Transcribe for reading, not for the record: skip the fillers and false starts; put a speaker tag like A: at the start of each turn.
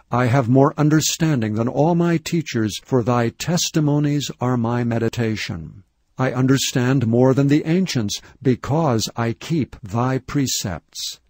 A: I have more understanding than all my teachers, for thy testimonies are my meditation. I understand more than the ancients, because I keep thy precepts.